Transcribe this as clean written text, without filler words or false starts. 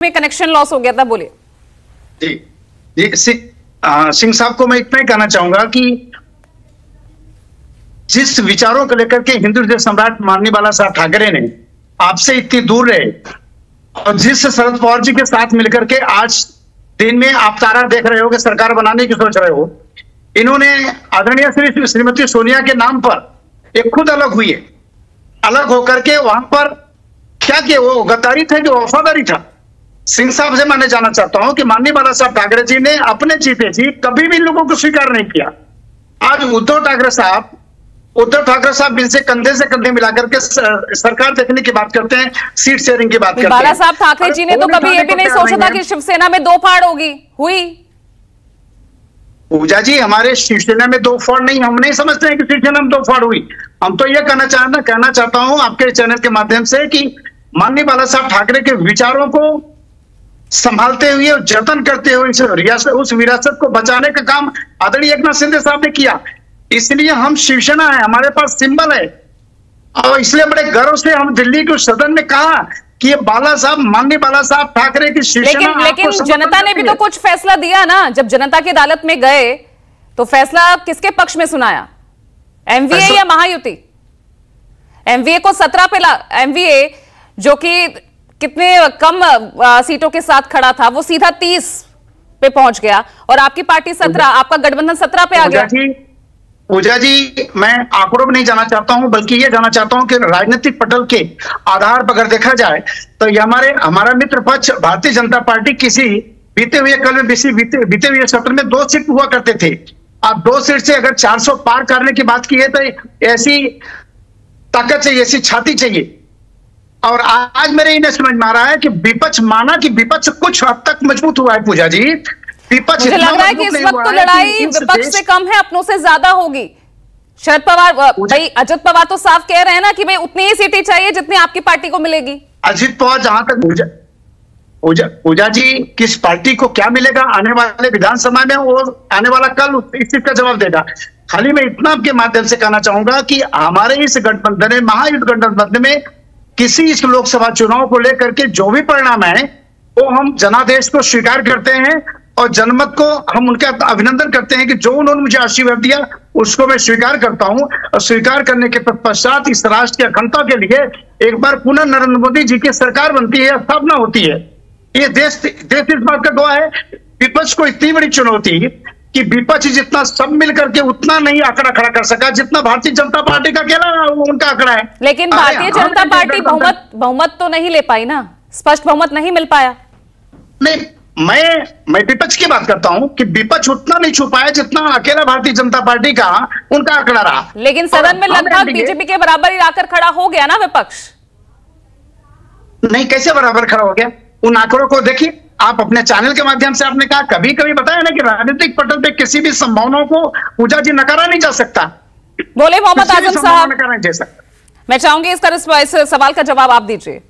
में connection loss हो गया था, बोलिए। जी सिंह साहब को मैं इतना ही कहना चाहूंगा कि जिस विचारों को लेकर के हिंदू हृदय सम्राट माननीय बाला साहब ठाकरे ने आपसे इतनी दूर रहे और जिस शरद पवार जी के साथ मिलकर के आज दिन में आप तारा देख रहे हो कि सरकार बनाने की सोच रहे हो, इन्होंने आदरणीय श्रीमती सोनिया के नाम पर एक खुद अलग हुई है, अलग होकर के वहां पर क्या किया, वो गद्दारी था कि वफादारी था। सिंह साहब से मैं जानना चाहता हूं कि माननीय बाला साहब ठाकरे जी ने अपने जीते जी कभी भी लोगों को स्वीकार नहीं किया। आज उद्धव ठाकरे साहब इनसे कंधे से कंधे मिलाकर के सरकार देखने की बात करते हैं, सीट शेयरिंग की बात करते हैं। बाला साहब ठाकरे जी ने तो कभी ये भी नहीं सोचा था कि शिवसेना में दो फाड़ होगी, हुई। पूजा जी, हमारे शिवसेना में दो फाड़ नहीं, हम नहीं समझते हैं कि शिवसेना में दो फाड़ हुई। हम तो ये कहना चाहता हूं आपके चैनल के माध्यम से कि माननीय बाला साहब ठाकरे के विचारों को संभालते हुए और जतन करते हुए उस विरासत को बचाने का काम आदरणीय एकनाथ शिंदे साहब ने किया। इसलिए हम शिवसेना है, हमारे पास सिंबल है और इसलिए बड़े गर्व से हम दिल्ली के सदन में कहा कि ये माननीय बाला साहब ठाकरे की शिवसेना। लेकिन जनता ने भी तो कुछ फैसला दिया ना। जब जनता की अदालत में गए तो फैसला किसके पक्ष में सुनाया? एमवीए या महायुति? एमवीए को 17 पे एमवीए जो कि कितने कम सीटों के साथ खड़ा था, वो सीधा 30 पे पहुंच गया और आपकी पार्टी 17, आपका गठबंधन 17 पे आ गया। पूजा जी, मैं आंकड़ों में नहीं जाना चाहता हूं, बल्कि ये जाना चाहता हूं कि राजनीतिक पटल के आधार पर अगर देखा जाए तो ये हमारा मित्र पक्ष भारतीय जनता पार्टी किसी बीते हुए सत्र में 2 सीट हुआ करते थे। आप 2 सीट से अगर 400 पार करने की बात की है तो ऐसी ताकत चाहिए, ऐसी छाती चाहिए। और आज मेरे इन्हें समझ में आ रहा है कि विपक्ष माना कि विपक्ष कुछ हद तक मजबूत हुआ है। पूजा जी, विपक्ष मुझे लग रहा है कि इस वक्त तो लड़ाई विपक्ष से कम है, अपनों से ज्यादा होगी। शरद पवार भाई, अजित पवार तो साफ कह रहे हैं ना कि भाई उतनी ही सीटें चाहिए जितनी आपकी पार्टी को मिलेगी। अजित पवार जहां तक पूजा जी, किस पार्टी को क्या मिलेगा आने वाले विधानसभा में, वो आने वाला कल इस चीज का जवाब देगा। खाली मैं इतना आपके माध्यम से कहना चाहूंगा कि हमारे इस गठबंधन में, महायुद्ध गठबंधन में, किसी इस लोकसभा चुनाव को लेकर के जो भी परिणाम है वो हम जनादेश को स्वीकार करते हैं और जनमत को हम उनका अभिनंदन करते हैं कि जो उन्होंने मुझे आशीर्वाद दिया उसको मैं स्वीकार करता हूं। और स्वीकार करने के पश्चात इस राष्ट्र की अखंडता के लिए एक बार पुनः नरेंद्र मोदी जी की सरकार बनती है, स्थापना होती है। ये देश इस बात का गवाह है। विपक्ष को इतनी बड़ी चुनौती कि विपक्ष जितना सब मिलकर के उतना नहीं आंकड़ा खड़ा कर सका जितना भारतीय जनता पार्टी का अकेला उनका आंकड़ा है। लेकिन भारतीय जनता पार्टी बहुमत तो नहीं ले पाई ना, स्पष्ट बहुमत नहीं मिल पाया। नहीं, मैं विपक्ष की बात करता हूं कि विपक्ष उतना नहीं छू पाया जितना अकेला भारतीय जनता पार्टी का उनका आंकड़ा रहा। लेकिन सदन में लगभग बीजेपी के बराबर ही आकर खड़ा हो गया ना विपक्ष। नहीं, कैसे बराबर खड़ा हो गया? उन आंकड़ों को देखिए आप। अपने चैनल के माध्यम से आपने कहा, कभी कभी बताया ना कि राजनीतिक पटल पे किसी भी संभावनाओं को पूजा जी नकारा नहीं जा सकता। बोले मोहम्मद आजम साहब, नकारा नहीं जा सकता। मैं चाहूंगी इस सवाल का जवाब आप दीजिए।